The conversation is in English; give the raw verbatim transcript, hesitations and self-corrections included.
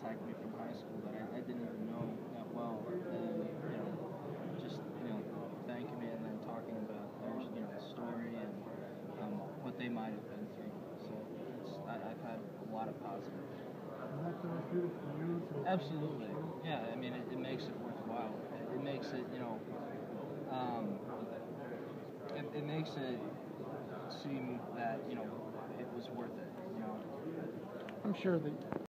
contact me from high school that I, I didn't even know that well, and you know, just you know, thanking me and then talking about their you know story and um, what they might have been through. So it's, I, I've had a lot of positive. And that feels good for you to Absolutely, yeah. I mean, it, it makes it worthwhile. It, it makes it you know, um, it, it makes it seem that you know it was worth it. You know. I'm sure that